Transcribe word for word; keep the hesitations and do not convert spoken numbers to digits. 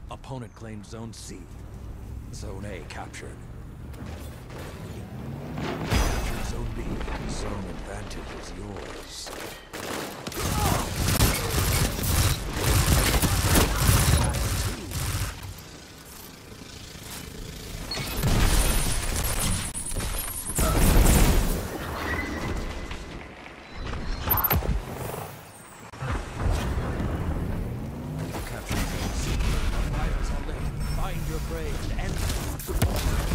Opponent claimed Zone C. Zone A captured. Capture Zone B. Zone advantage is yours. Capture Zone C. The fires are lit. Find your prey and end them.